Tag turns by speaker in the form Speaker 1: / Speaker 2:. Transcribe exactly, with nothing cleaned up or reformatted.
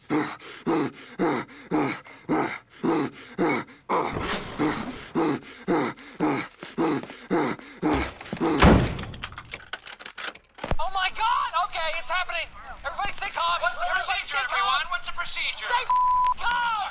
Speaker 1: Oh my God! Okay, it's happening. Everybody stay calm.
Speaker 2: What's the procedure, everyone? What's the procedure?
Speaker 1: Stay calm!